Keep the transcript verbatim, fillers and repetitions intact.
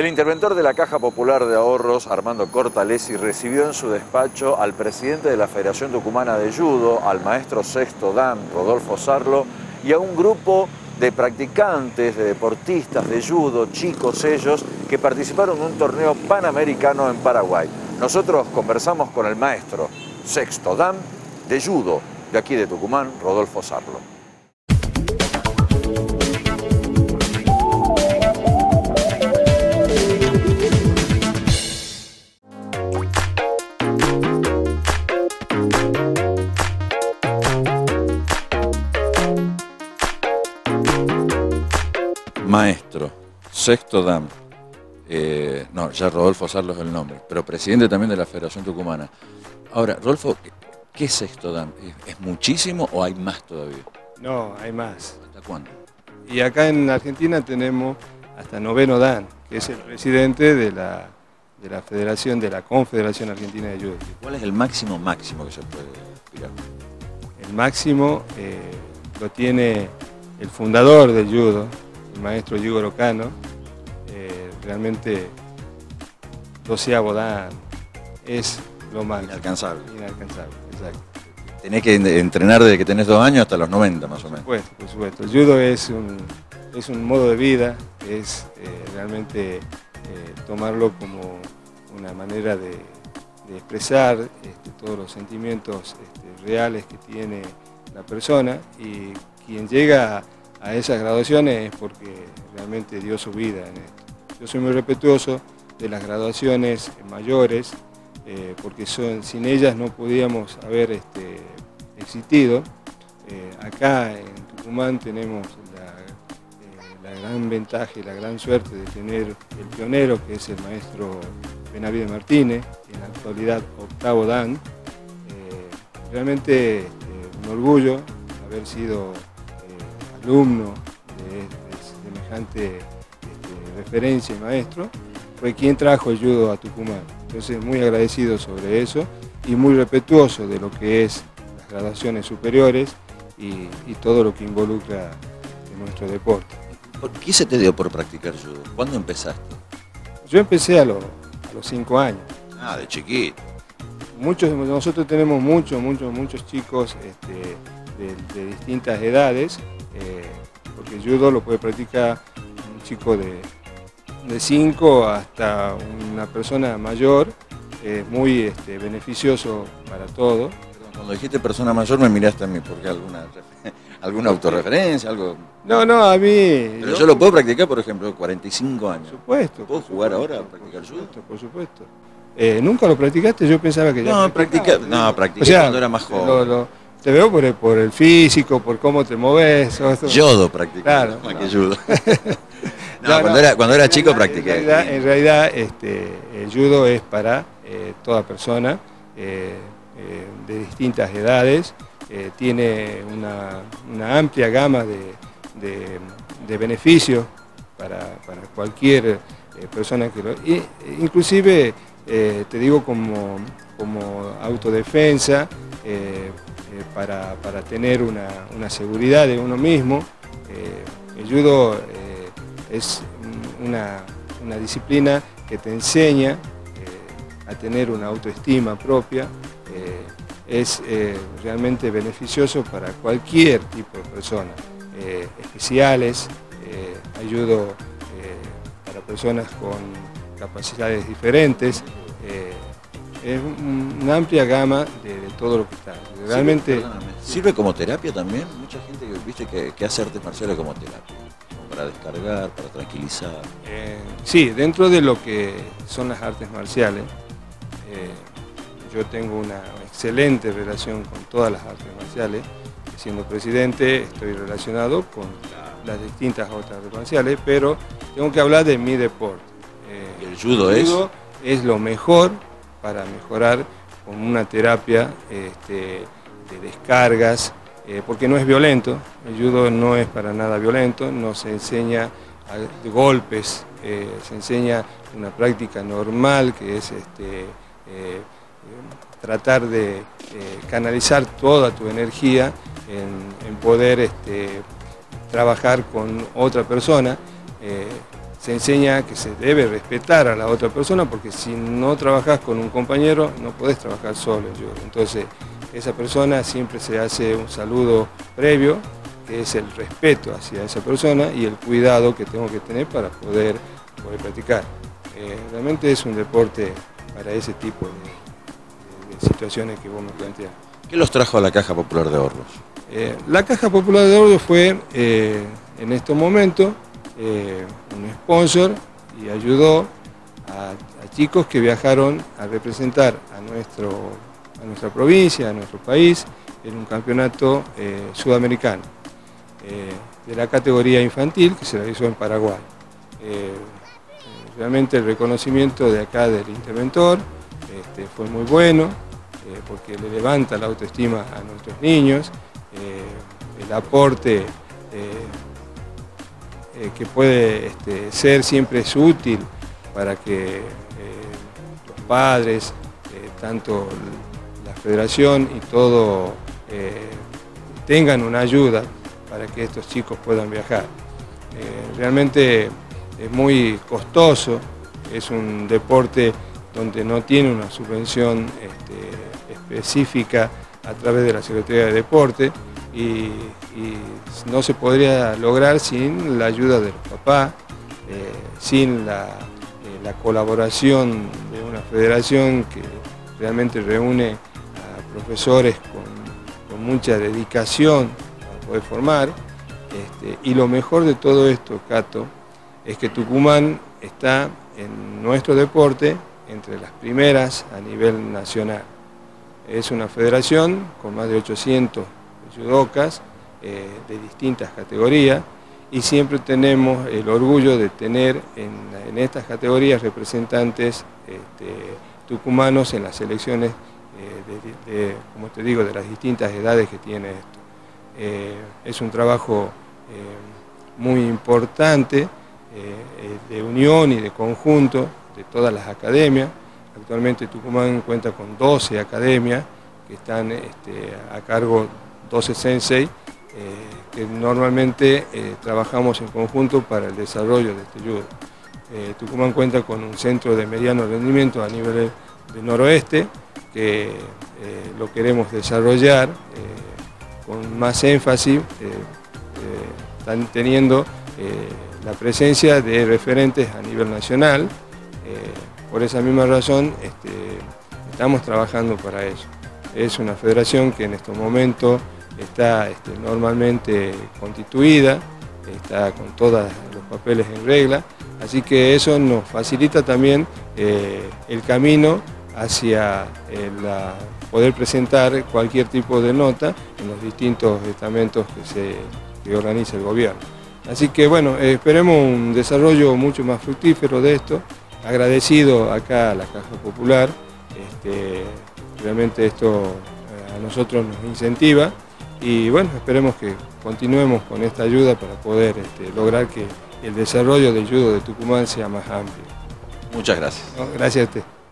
El interventor de la Caja Popular de Ahorros, Armando Cortalesi, recibió en su despacho al presidente de la Federación Tucumana de Judo, al maestro sexto Dan, Rodolfo Sarlo, y a un grupo de practicantes, de deportistas de judo, chicos ellos, que participaron en un torneo panamericano en Paraguay. Nosotros conversamos con el maestro sexto Dan de judo, de aquí de Tucumán, Rodolfo Sarlo. Maestro, sexto Dan, eh, no, ya Rodolfo Sarlo es el nombre, pero presidente también de la Federación Tucumana. Ahora, Rodolfo, ¿qué es sexto Dan? ¿Es muchísimo o hay más todavía? No, hay más. ¿Hasta cuándo? Y acá en Argentina tenemos hasta noveno Dan, que es el presidente de la, de la Federación, de la Confederación Argentina de Judo. ¿Cuál es el máximo máximo que se puede aspirar? El máximo eh, lo tiene el fundador del judo, el maestro Yigoro Kano, eh, realmente doceavo Dan, es lo más inalcanzable. Inalcanzable, exacto. Tenés que entrenar desde que tenés dos años hasta los noventa más o menos. Por supuesto, por supuesto. El judo es un, es un modo de vida, es eh, realmente eh, tomarlo como una manera de, de expresar este, todos los sentimientos este, reales que tiene la persona, y quien llega a a esas graduaciones es porque realmente dio su vida en esto. Yo soy muy respetuoso de las graduaciones mayores, eh, porque son, sin ellas no podíamos haber este, existido. Eh, acá en Tucumán tenemos la, eh, la gran ventaja y la gran suerte de tener el pionero, que es el maestro Benavides Martínez, en la actualidad octavo Dan. Eh, realmente eh, un orgullo haber sido alumno de, de semejante este, referencia y maestro, fue quien trajo el judo a Tucumán. Entonces muy agradecido sobre eso y muy respetuoso de lo que es las graduaciones superiores y, y todo lo que involucra en nuestro deporte. ¿Por qué se te dio por practicar judo? ¿Cuándo empezaste? Yo empecé a, lo, a los cinco años. Ah, de chiquito. Muchos, nosotros tenemos muchos, muchos, muchos chicos este, de, de distintas edades. Eh, porque el judo lo puede practicar un chico de cinco hasta una persona mayor, es eh, muy este, beneficioso para todo. Cuando dijiste persona mayor me miraste a mí, porque alguna, alguna autorreferencia, algo... No, no, a mí... Pero yo, yo lo puedo practicar, por ejemplo, cuarenta y cinco años. Por supuesto. ¿Puedo por jugar supuesto, ahora a practicar por judo? Supuesto, por supuesto. Eh, ¿Nunca lo practicaste? Yo pensaba que ya No, practiqué, no, practiqué o sea, cuando era más joven. Lo, lo, Te veo por el, por el físico, por cómo te moves. Judo practiqué, claro, más no. que judo. no, no, cuando, no. Era, cuando era chico en practiqué. Realidad, en realidad, este, el judo es para eh, toda persona eh, eh, de distintas edades. Eh, tiene una, una amplia gama de, de, de beneficios para, para cualquier eh, persona que lo... Y, inclusive, eh, te digo, como, como autodefensa, eh, eh, para, para tener una, una seguridad de uno mismo. Eh, el judo eh, es una, una disciplina que te enseña eh, a tener una autoestima propia. Eh, es eh, realmente beneficioso para cualquier tipo de persona. Eh, especiales, eh, hay judo eh, para personas con capacidades diferentes. Eh, Es una amplia gama de, de todo lo que está. Realmente ¿Sirve, ¿Sirve como terapia también? Mucha gente que, viste, que, que hace artes marciales como terapia, como para descargar, para tranquilizar. Eh, sí, dentro de lo que son las artes marciales, eh, yo tengo una excelente relación con todas las artes marciales. Siendo presidente estoy relacionado con las distintas otras artes marciales, pero tengo que hablar de mi deporte. Eh, ¿El judo, el judo es? es lo mejor para mejorar con una terapia este, de descargas, eh, porque no es violento. El judo no es para nada violento, no se enseña a, de golpes, eh, se enseña una práctica normal que es este, eh, tratar de eh, canalizar toda tu energía en, en poder este, trabajar con otra persona. Eh, se enseña que se debe respetar a la otra persona, porque si no trabajás con un compañero no podés trabajar solo en judo. Entonces esa persona siempre se hace un saludo previo, que es el respeto hacia esa persona y el cuidado que tengo que tener para poder, poder practicar. Eh, realmente es un deporte para ese tipo de, de, de situaciones que vos me planteás. ¿Qué los trajo a la Caja Popular de Ahorros? Eh, la Caja Popular de Ahorros fue eh, en estos momentos eh, un sponsor y ayudó a, a chicos que viajaron a representar a, nuestro, a nuestra provincia, a nuestro país, en un campeonato eh, sudamericano eh, de la categoría infantil que se realizó en Paraguay. Eh, realmente el reconocimiento de acá del interventor este, fue muy bueno, eh, porque le levanta la autoestima a nuestros niños, eh, el aporte eh, eh, que puede este, ser siempre es útil para que eh, los padres, eh, tanto la federación y todo, eh, tengan una ayuda para que estos chicos puedan viajar. Eh, realmente es muy costoso, es un deporte donde no tiene una subvención este, específica a través de la Secretaría de Deporte y, y no se podría lograr sin la ayuda de los papás, eh, sin la, eh, la colaboración de una federación que realmente reúne a profesores con, con mucha dedicación para poder formar. Este, y lo mejor de todo esto, Cato, es que Tucumán está en nuestro deporte entre las primeras a nivel nacional. Es una federación con más de ochocientos judocas eh, de distintas categorías y siempre tenemos el orgullo de tener en, en estas categorías representantes este, tucumanos en las selecciones, eh, de, de, como te digo, de las distintas edades que tiene esto. Eh, es un trabajo eh, muy importante, Eh, de unión y de conjunto de todas las academias. Actualmente Tucumán cuenta con doce academias que están este, a cargo, doce sensei, eh, que normalmente eh, trabajamos en conjunto para el desarrollo de este judo. Eh, Tucumán cuenta con un centro de mediano rendimiento a nivel del noroeste, que eh, lo queremos desarrollar eh, con más énfasis, eh, eh, están teniendo eh, la presencia de referentes a nivel nacional. Eh, por esa misma razón este, estamos trabajando para eso. Es una federación que en estos momentos está este, normalmente constituida, está con todos los papeles en regla, así que eso nos facilita también eh, el camino hacia eh, la, poder presentar cualquier tipo de nota en los distintos estamentos que, se, que organiza el gobierno. Así que bueno, eh, esperemos un desarrollo mucho más fructífero de esto, agradecido acá a la Caja Popular, este, realmente esto eh, a nosotros nos incentiva y bueno, esperemos que continuemos con esta ayuda para poder este, lograr que el desarrollo del judo de Tucumán sea más amplio. Muchas gracias. No, gracias a usted.